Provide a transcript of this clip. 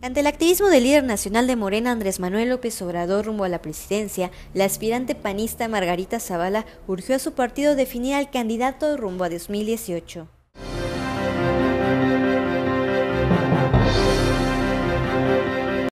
Ante el activismo del líder nacional de Morena, Andrés Manuel López Obrador, rumbo a la presidencia, la aspirante panista Margarita Zavala urgió a su partido definir al candidato rumbo a 2018.